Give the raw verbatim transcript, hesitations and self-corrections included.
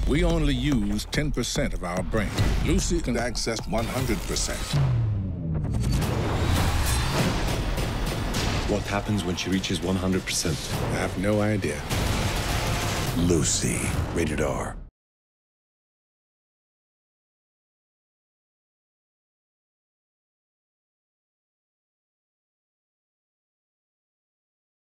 We only use ten percent of our brain. Lucy can access one hundred percent. What happens when she reaches one hundred percent? I have no idea. Lucy, rated R.